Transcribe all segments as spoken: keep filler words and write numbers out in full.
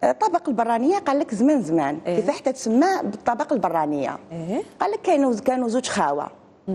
طبق البرانيه قال لك زمان زمان إيه؟ كيف حتى تسمى بالطبق البرانيه. إيه؟ قال لك كانوا كانوا زوج خاوه.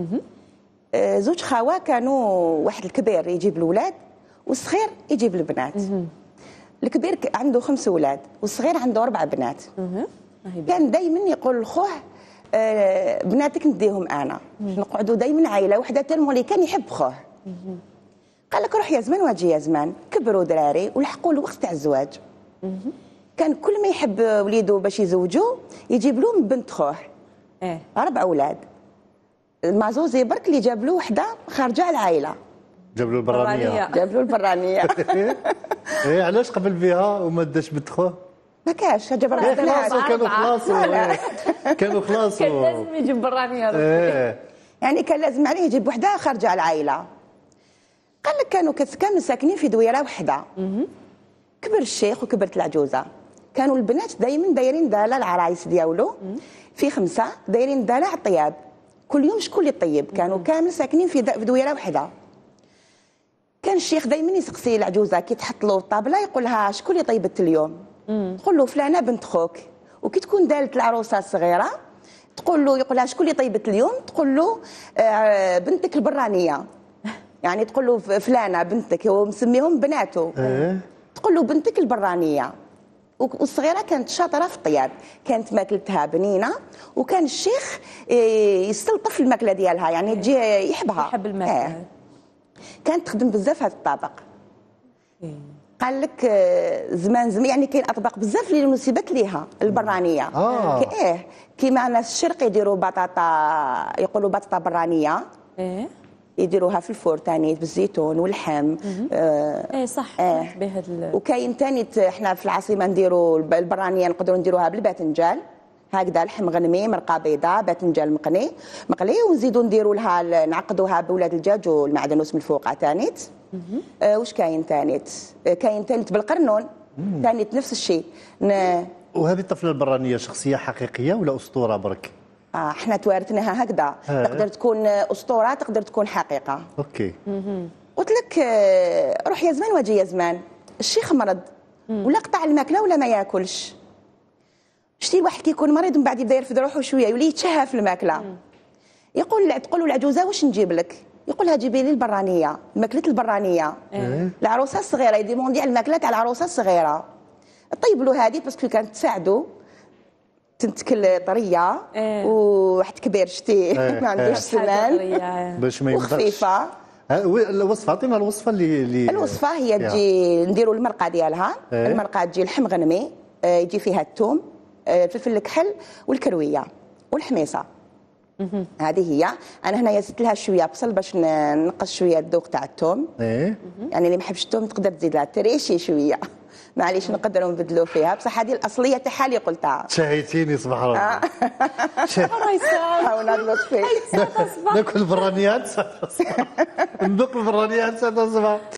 آه زوج خاوه كانوا واحد الكبير يجيب الاولاد والصغير يجيب البنات. الكبير عنده خمس اولاد والصغير عنده اربع بنات. كان دائما يقول لخوه آه بناتك نديهم انا نقعدوا دائما عائله وحده تلمو اللي كان يحب خوه. قال لك روح يا زمان واجي يا زمان، كبروا دراري ولحقوا الوقت تاع الزواج. كان كل ما يحب وليده باش يزوجوا يجيب لهم بنت خوه. ايه اربع اولاد. المعزوزي برك اللي جاب له وحده خارجه على العائله. جاب له البرانيه. جاب له البرانيه. ايه علاش قبل بها وما داش بنت خوه؟ ما كاش جاب اربع بنات. كانوا خلاصوا كانوا خلاصوا كان لازم يجيب برانيه. ايه يعني كان لازم عليه يجيب وحده خارجه على العائله. قال لك كانوا كانوا ساكنين في دويره وحده. كبر الشيخ وكبرت العجوزه. كانوا البنات دائما دايرين داله العرايس ديالو في خمسه دايرين داله على الطياب. كل يوم شكون اللي طيب؟ كانوا كامل ساكنين في دويره وحده. كان الشيخ دائما يسقسي العجوزه كي تحط له الطابله يقول لها شكون اللي طيبت اليوم؟ تقول له فلانه بنت خوك. وكي تكون دالت العروسه الصغيره تقول له يقول لها شكون اللي طيبت اليوم؟ تقول له آه بنتك البرانيه. يعني تقول له فلانه بنتك، هو مسميهم بناته. تقول له بنتك البرانيه. والصغيره كانت شاطره في الطياب، كانت ماكلتها بنينه، وكان الشيخ يستلطف الماكله ديالها، يعني تجي يحبها. يحب الماكله. كانت تخدم بزاف هذا الطبق. قال لك زمان زمان يعني كاين اطباق بزاف اللي نسبت ليها البرانيه. اه ايه كيما ناس الشرق يديروا بطاطا، يقولوا بطاطا برانيه. ايه يديروها في الفور ثاني بالزيتون واللحم. آه ايه صح. آه. بهذا وكاين ثاني احنا في العاصمه نديروا البرانيه نقدروا نديروها بالباذنجان هكذا، لحم غنمي مرقه بيضاء باذنجان مقني مقلي، ونزيدوا نديروا لها نعقدوها بولاد الدجاج والمعدنوس من الفوق ثانيت. آه واش كاين ثانيت؟ آه كاين ثانيت بالقرنون ثانيت نفس الشيء. ن... وهذه الطفله البرانيه شخصيه حقيقيه ولا اسطوره برك؟ اه احنا توارثناها هكذا. تقدر تكون اسطوره تقدر تكون حقيقه. اوكي. قلت لك روح يا زمان واجي يا زمان. الشيخ مرض ولا قطع الماكله ولا ما ياكلش. شتي واحد كيكون مريض ومن بعد يبدا يرفد روحه شويه يولي يتشهى في الماكله. يقول تقول له العجوزه واش نجيب لك؟ يقول لها جيبي لي البرانيه، ماكله البرانيه. العروسه الصغيره يديموندي على الماكله تاع العروسه الصغيره. طيب له هذه باسكو كانت تساعده تنتكل طريه. إيه. وواحد كبير شتي ما عندوش سنان باش ما يمدرش. وخفيفه. الوصفه عطينا الوصفه اللي اللي الوصفه هي تجي نديروا المرقه ديالها. إيه. المرقه تجي لحم غنمي، يجي فيها الثوم، الفلفل الكحل والكرويه والحميصه. هذه هي. انا هنايا زدت لها شويه بصل باش نقص شويه الذوق تاع الثوم. ايه يعني اللي ما يحبش الثوم تقدر تزيد لها تريشي شويه. معليش نقدروا نبدلوا فيها بصح هذه الاصليه تاعها اللي قلتها. شهيتيني صباح ربي. حاولنا نلطف فيك. ناكل برانيات ندوق البرانيات صباح.